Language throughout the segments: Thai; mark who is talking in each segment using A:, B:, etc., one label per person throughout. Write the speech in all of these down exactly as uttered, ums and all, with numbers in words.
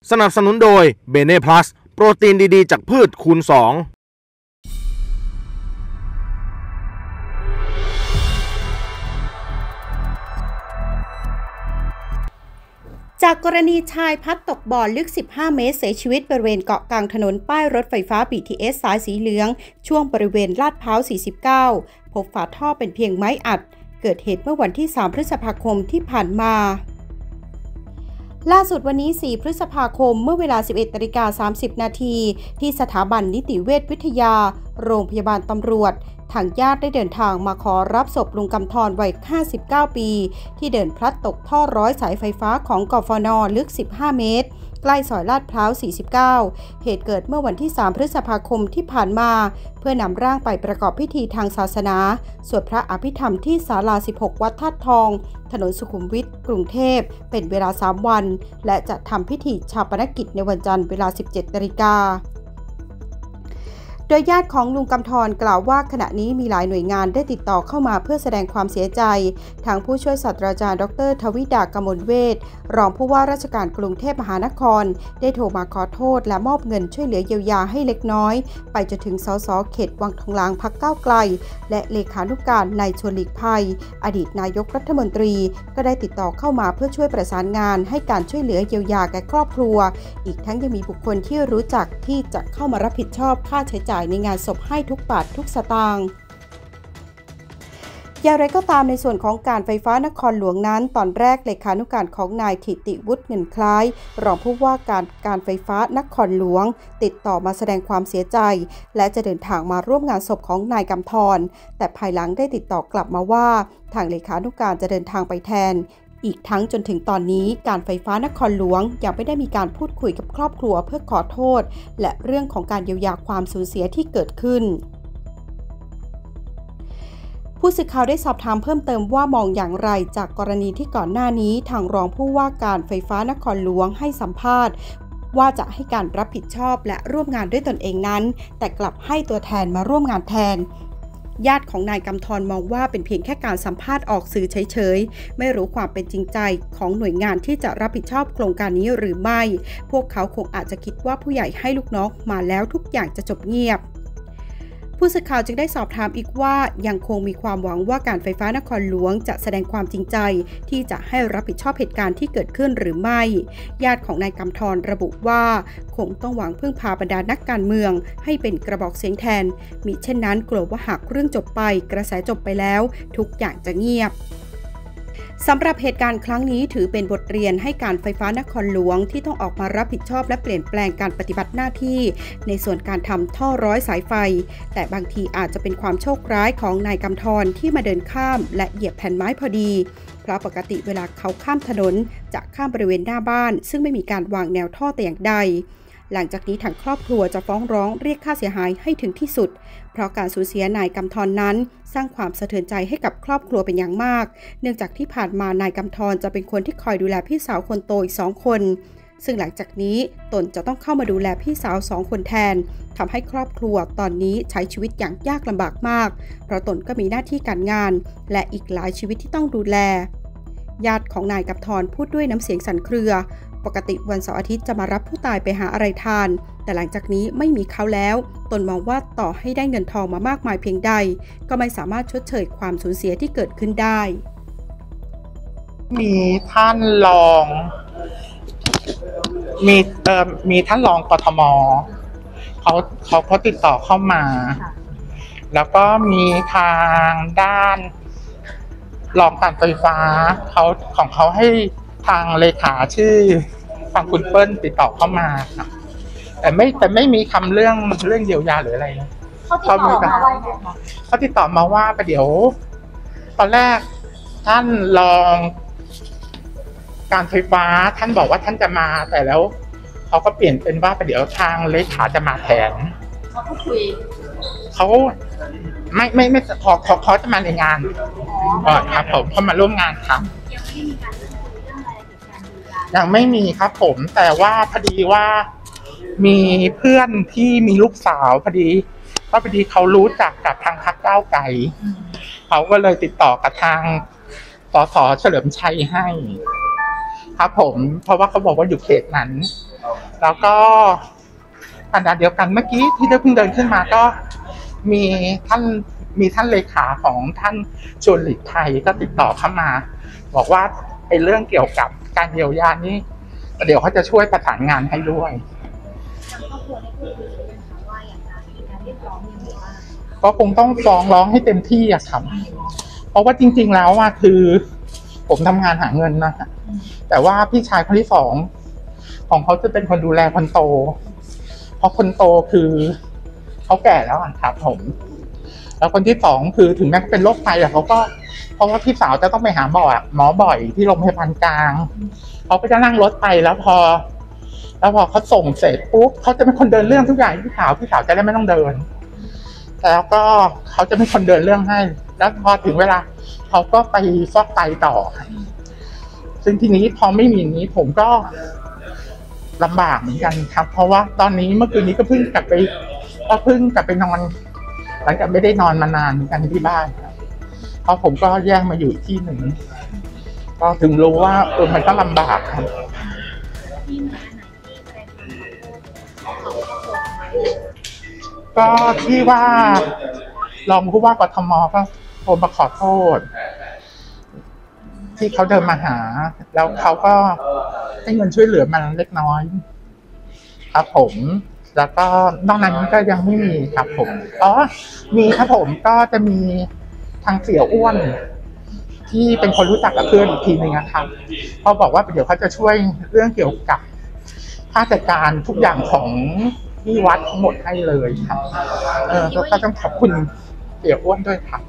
A: สนับสนุนโดยเบเน่พลัสโปรตีนดีๆจากพืชคูณสอง
B: จากกรณีชายพัดตกบ่อลึกสิบห้าเมตรเสียชีวิตบริเวณเกาะกลางถนนป้ายรถไฟฟ้า บี ที เอส สายสีเหลืองช่วงบริเวณลาดพร้าว สี่สิบเก้า พบฝาท่อเป็นเพียงไม้อัดเกิดเหตุเมื่อวันที่ สาม พฤษภาคมที่ผ่านมาล่าสุดวันนี้ สี่ พฤษภาคมเมื่อเวลา สิบเอ็ดนาฬิกาสามสิบนาทีที่สถาบันนิติเวชวิทยาโรงพยาบาลตำรวจทางญาติได้เดินทางมาขอรับศพลุงกำธรวัยห้าสิบเก้าปีที่เดินพลัดตกท่อร้อยสายไฟฟ้าของกฟน.ลึกสิบห้าเมตรใกล้ซอยลาดพร้าว สี่สิบเก้า เหตุเกิดเมื่อวันที่ สาม พฤษภาคมที่ผ่านมาเพื่อนำร่างไปประกอบพิธีทางศาสนาสวดพระอภิธรรมที่ศาลา สิบหก วัดธาตุทองถนนสุขุมวิทกรุงเทพเป็นเวลา สาม วันและจะทำพิธีชาปนกิจในวันจันทร์เวลา สิบเจ็ดนาฬิกาโดยญาติของลุงกำธรกล่าวว่าขณะนี้มีหลายหน่วยงานได้ติดต่อเข้ามาเพื่อแสดงความเสียใจทางผู้ช่วยศาสตราจารย์ดรทวิดากมลเวชรองผู้ว่าราชการกรุงเทพมหานครได้โทรมาขอโทษและมอบเงินช่วยเหลือเยียวยาให้เล็กน้อยไปจนถึงสสเขตวังทองหลางพรรคก้าวไกลและเลขานุการนายชวนหลีกภัยอดีตนายกรัฐมนตรีก็ได้ติดต่อเข้ามาเพื่อช่วยประสานงานให้การช่วยเหลือเยียวยาแก่ครอบครัวอีกทั้งยังมีบุคคลที่รู้จักที่จะเข้ามารับผิดชอบค่าใช้จ่ายในงานศพให้ทุกบาททุกสตางค์อย่างไรก็ตามในส่วนของการไฟฟ้านครหลวงนั้นตอนแรกเลขานุการของนายถิติวุฒิเงินคล้ายรองผู้ว่าการการไฟฟ้านครหลวงติดต่อมาแสดงความเสียใจและจะเดินทางมาร่วมงานศพของนายกำธรแต่ภายหลังได้ติดต่อกลับมาว่าทางเลขานุการจะเดินทางไปแทนอีกทั้งจนถึงตอนนี้การไฟฟ้านครหลวงยังไม่ได้มีการพูดคุยกับครอบครัวเพื่อขอโทษและเรื่องของการเยียวยาความสูญเสียที่เกิดขึ้นผู้สื่อข่าวได้สอบถามเพิ่มเติมว่ามองอย่างไรจากกรณีที่ก่อนหน้านี้ทางรองผู้ว่าการไฟฟ้านครหลวงให้สัมภาษณ์ว่าจะให้การรับผิดชอบและร่วมงานด้วยตนเองนั้นแต่กลับให้ตัวแทนมาร่วมงานแทนญาติของนายกำธรมองว่าเป็นเพียงแค่การสัมภาษณ์ออกสื่อเฉยๆไม่รู้ความเป็นจริงใจของหน่วยงานที่จะรับผิดชอบโครงการนี้หรือไม่พวกเขาคงอาจจะคิดว่าผู้ใหญ่ให้ลูกน้องมาแล้วทุกอย่างจะจบเงียบผู้สื่อข่าวจึงได้สอบถามอีกว่ายังคงมีความหวังว่าการไฟฟ้านครหลวงจะแสดงความจริงใจที่จะให้รับผิดชอบเหตุการณ์ที่เกิดขึ้นหรือไม่ญาติของนายกำธรระบุว่าคงต้องหวังพึ่งพาบรรดานักการเมืองให้เป็นกระบอกเสียงแทนมิเช่นนั้นกลัวว่าหากเรื่องจบไปกระแสจบไปแล้วทุกอย่างจะเงียบสำหรับเหตุการณ์ครั้งนี้ถือเป็นบทเรียนให้การไฟฟ้านครหลวงที่ต้องออกมารับผิดชอบและเปลี่ยนแปลงการปฏิบัติหน้าที่ในส่วนการทำท่อร้อยสายไฟแต่บางทีอาจจะเป็นความโชคร้ายของนายกำธรที่มาเดินข้ามและเหยียบแผ่นไม้พอดีเพราะปกติเวลาเขาข้ามถนนจะข้ามบริเวณหน้าบ้านซึ่งไม่มีการวางแนวท่อแต่อย่างใดหลังจากนี้ทางครอบครัวจะฟ้องร้องเรียกค่าเสียหายให้ถึงที่สุดเพราะการสูญเสียนายกำธรนั้นสร้างความสะเทือนใจให้กับครอบครัวเป็นอย่างมากเนื่องจากที่ผ่านมานายกำธรจะเป็นคนที่คอยดูแลพี่สาวคนโตอีกสองคนซึ่งหลังจากนี้ตนจะต้องเข้ามาดูแลพี่สาวสองคนแทนทำให้ครอบครัวตอนนี้ใช้ชีวิตอย่างยากลำบากมากเพราะตนก็มีหน้าที่การงานและอีกหลายชีวิตที่ต้องดูแลญาติของนายกำธรพูดด้วยน้ำเสียงสั่นเครือปกติวันเสาร์อาทิตย์จะมารับผู้ตายไปหาอะไรทานแต่หลังจากนี้ไม่มีเขาแล้วตนมองว่าต่อให้ได้เงินทองมามากมายเพียงใดก็ไม่สามารถชดเชยความสูญเสียที่เกิดขึ้นได้
C: มีท่านรองมีเอ่อมีท่านรองกทมเขาเขาเขาติดต่อเข้ามาแล้วก็มีทางด้านรองการไฟฟ้าเขาของเขาให้ทางเลขาชื่อทางคุณเปิ้ลติดต่อเข้ามาค่ะแต่ไม่แต่ไม่มีคำเรื่องเรื่องเยียวยาหรืออะไร
D: เขาติดต่อมาว่าไงคะ
C: เขาติดต่อมาว่าประเดี๋ยวตอนแรกท่านรองการไฟฟ้าท่านบอกว่าท่านจะมาแต่แล้วเขาก็เปลี่ยนเป็นว่าประเดี๋ยวทางเลขาจะมาแทน
D: เขาพูดคุย
C: เขาไม่ไม่ไม่ขอเขาเขาจะมาในงานอ๋อครับผมเขามาร่วมงานครับยังไม่มีครับผมแต่ว่าพอดีว่ามีเพื่อนที่มีลูกสาวพอดีก็พอดีเขารู้จักกับทางพรรคก้าวไกลเขาก็เลยติดต่อกับทางสสเฉลิมชัยให้ครับผมเพราะว่าเขาบอกว่าอยู่เขตนั้นแล้วก็ขณะเดียวกันเมื่อกี้ที่ได้เพิ่งเดินขึ้นมาก็มีท่านมีท่านเลขาของท่านชวนหลีกภัยก็ติดต่อเข้ามาบอกว่าไอ้เรื่องเกี่ยวกับการเยียวยานี่เดี๋ยวเขาจะช่วยประสานงานให้ด้วยก็คงต้องฟ้องร้องให้เต็มที่อะครับเพราะว่าจริงๆแล้วอะคือผมทำงานหาเงินนะแต่ว่าพี่ชายคนที่สองของเขาจะเป็นคนดูแลคนโตเพราะคนโตคือเขาแก่แล้วอะครับผมแล้วคนที่สองคือถึงแม้เป็นโรคไตอะเขาก็เพราะว่าพี่สาวจะต้องไปหาหมอหมอบ่อยที่โรงพยาบาลกลางเขาก็จะนั่งรถไปแล้วพอแล้วพอเขาส่งเสร็จปุ๊บเขาจะเป็นคนเดินเรื่องทุกอย่างพี่สาวพี่สาวจะได้ไม่ต้องเดินแล้วก็เขาจะเป็นคนเดินเรื่องให้แล้วพอถึงเวลาเขาก็ไปฟอกไตต่อซึ่งทีนี้พอไม่มีนี้ผมก็ลำบากเหมือนกันครับเพราะว่าตอนนี้เมื่อคืนนี้ก็เพิ่งกลับไปก็เพิ่งกลับไปนอนหลังจากไม่ได้นอนมานานกันที่บ้านครับเพราะผมก็แยกมาอยู่ที่หนึ่งก็ถึงรู้ว่าเออมันก็ลำบากครับก็ที่ว่ารองผู้ว่ากทมก็โทรมาขอโทษที่เขาเดินมาหาแล้วเขาก็ให้เงินช่วยเหลือมาเล็กน้อยครับผมแล้วก็นอกนั้นก็ยังไม่มีครับผมอ๋อมีครับผมก็จะมีทางเสี่ยอ้วนที่เป็นคนรู้จักกับเพื่อนอีกทีนึงนะครับเขาบอกว่าเดี๋ยวเขาจะช่วยเรื่องเกี่ยวกับค่าจัดการทุกอย่างของที่วัดทั้งหมดให้เลยครับเออก็ต้องขอบคุณเสี่ยอ้วนด้วยครับ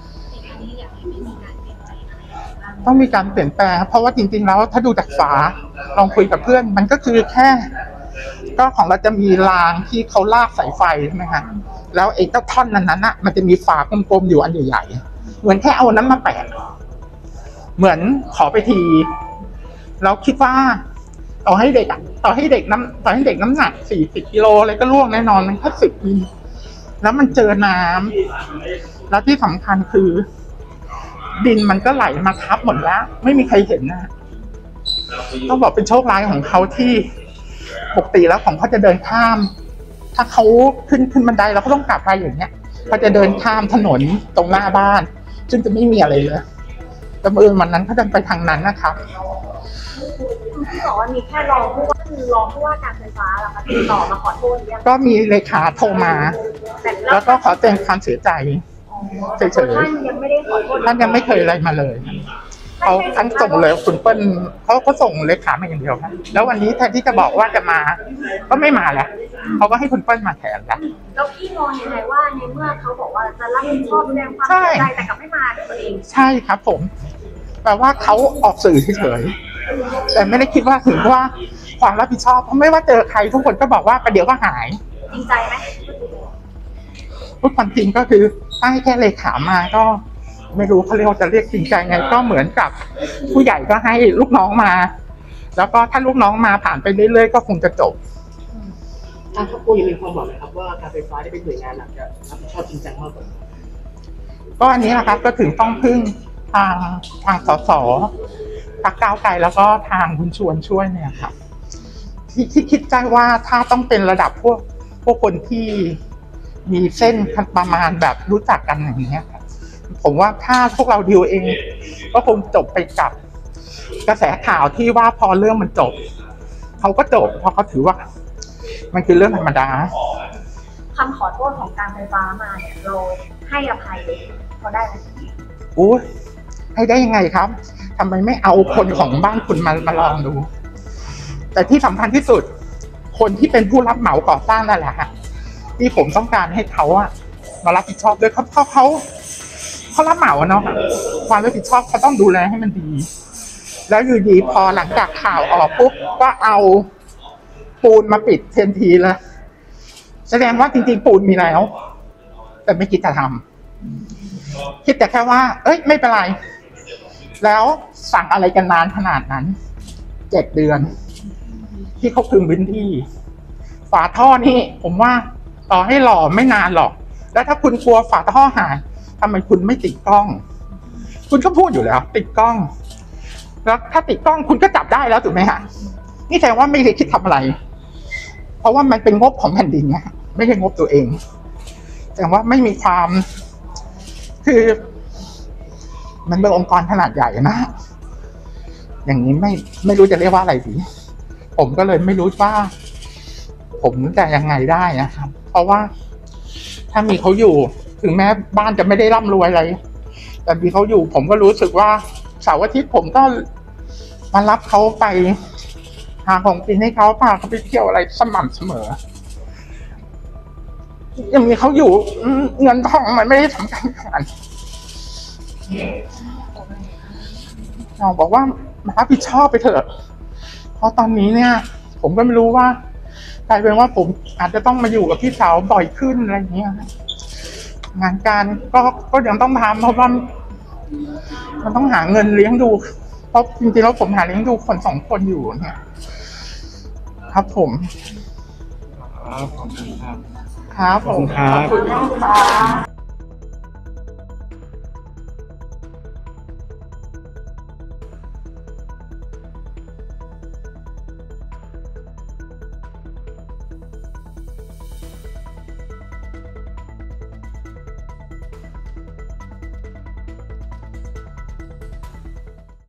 C: ต้องมีการเปลี่ยนแปลงเพราะว่าจริงๆแล้วถ้าดูจากฝาลองคุยกับเพื่อนมันก็คือแค่ก็ของเราจะมีรางที่เขาลากสายไฟใช่ไหมคะแล้วไอ้เจ้าท่อนนั้นน่ะมันจะมีฝากลมๆอยู่อันใหญ่ๆเหมือนแค่เอานั้นมาแปะเหมือนขอไปทีเราคิดว่าต่อให้เด็กอ่ะต่อให้เด็กน้ำต่อให้เด็กน้ำหนักสี่สิบกิโลอะไรก็ล่วงแน่นอนมันแค่สิบมิลแล้วมันเจอน้ำแล้วที่สำคัญคือดินมันก็ไหลมาทับหมดแล้วไม่มีใครเห็นนะต้องบอกเป็นโชคร้ายของเขาที่ปกติแล้วของเขาจะเดินข้ามถ้าเขาขึ้นขึ้นบันไดแล้วเขาต้องกลับไปอย่างเงี้ยเขาจะเดินข้ามถนนตรงหน้าบ้านซึ่งจะไม่มีอะไรเลยแต่เมื่อวันนั้นเขาเดินไปทางนั้นนะครับ
D: ที่บอกว่ามีแค่รองผู้ว่าคือรองผู้ว่าการไฟฟ้าแล้วค่ะติดต่อมาขอโทษยัง
C: ก็มีเลขาโทรมาแล้วก็ขอแสดงความเสียใจเฉยๆท่าน
D: ยังไม่ได้ขอโทษ
C: ท่านยังไม่เคยอะไรมาเลยเขาท่านส่งเลยคุณเปิ้ลเขาก็ส่งเลขามาอย่างเดียวครับแล้ววันนี้แทนที่จะบอกว่าจะมาก็ไม่มาแล้วเขาก็ให้คุณเปิ้ลมาแทนแล้ว
D: แล้วพี่มองยังไงว่าในเมื่อเขาบอกว่าจะรับผิดชอบแสดงความเสียใจแต่กลับไม่มาด้วยตัวเอง
C: ใช่ครับผมแปลว่าเขาออกสื่อเฉยๆแต่ไม่ได้คิดว่าถึงว่าความรับผิดชอบเพราะไม่ว่าเจอใครทุกคนก็บอกว่าประเดี๋ยวก็หาย
D: จริงใจไหม
C: พูดความจริงก็คือตั้งแค่เลขามาก็ไม่รู้เขาเรียกว่าจะเรียกจริงใจไงก็เหมือนกับผู้ใหญ่ก็ให้ลูกน้องมาแล้วก็ถ้าลูกน้องมาผ่านไปเรื่อยๆก็คงจะจบ
E: ทางครอบครัวยังมีความหวังไหมครับว่าการไฟฟ้าได้เป็นหน่วยงานหลักจะรับผิดชอบจริงจังมากกว่า
C: ก็อันนี้นะครับก็ถึงต้องพึ่งทางทางสสพรรคก้าวไกลแล้วก็ทางคุณชวนช่วยเนี่ยครับที่ที่คิดใจว่าถ้าต้องเป็นระดับพวกพวกคนที่มีเส้นประมาณแบบรู้จักกันอย่างเงี้ยครับผมว่าถ้าพวกเราดีลเองก็คงจบไปกับกระแสข่าวที่ว่าพอเรื่องมันจบเขาก็จบเพราะเขาถือว่ามันคือเรื่องธรรมดา
D: คำขอโทษของการไฟฟ้ามาเนี่ยเราให้อภัยเขาได้ไหม
C: โอ้ยให้ได้ยังไงครับทำไมไม่เอาคนของบ้านคุณมามาลองดูแต่ที่สำคัญที่สุดคนที่เป็นผู้รับเหมาก่อสร้างนั่นแหละฮะที่ผมต้องการให้เขาอะมารับผิดชอบด้วยเขาเขาเขาเขารับเหมาเนาะความรับผิดชอบเขาต้องดูแลให้มันดีแล้วอยู่ดีพอหลังจากข่าวออกปุ๊บก็เอาปูนมาปิดเทันทีเลยแสดงว่าจริงๆปูนมีแล้วแต่ไม่คิดจะทำคิดแต่แค่ว่าเอ้ยไม่เป็นไรแล้วสั่งอะไรกันนานขนาดนั้นเจ็ดเดือนที่เขาคืนพื้นที่ฝาท่อนี่ผมว่าต่อให้หล่อไม่นานหรอกแล้วถ้าคุณกลัวฝาท่อหายทำไมคุณไม่ติดกล้องคุณก็พูดอยู่แล้วติดกล้องแล้วถ้าติดกล้องคุณก็จับได้แล้วถูกไหมฮะนี่แสดงว่าไม่ได้คิดทำอะไร เพราะว่ามันเป็นงบของแผ่นดินไงไม่ใช่งบตัวเองแสดงว่าไม่มีความคือ มันเป็นองค์กรขนาดใหญ่นะอย่างนี้ไม่ไม่รู้จะเรียกว่าอะไรดีผมก็เลยไม่รู้ว่า ผมจะยังไงได้นะครับเพราะว่าถ้ามีเขาอยู่ถึงแม้บ้านจะไม่ได้ร่ำรวยอะไรแต่มีเขาอยู่ผมก็รู้สึกว่าเสาร์อาทิตย์ผมก็มารับเขาไปหาของกินให้เขาพาเขาไปเที่ยวอะไรสม่ำเสมอยังมีเขาอยู่เงินทองมันไม่ได้สำคัญขนาดเราบอกว่ามารับผิดชอบไปเถอะเพราะตอนนี้เนี่ยผมก็ไม่รู้ว่ากลายเป็นว่าผมอาจจะต้องมาอยู่กับพี่สาวบ่อยขึ้นอะไรอย่างเงี้ยงานการก็ก็ยังต้องทำเพราะว่ามันต้องหาเงินเลี้ยงดูเพราะจริงๆแล้วผมหาเลี้ยงดูคนสองคนอยู่เนี่ยครับผมครับผม
A: ขอบคุณครับ
C: ขอบคุณมากครับ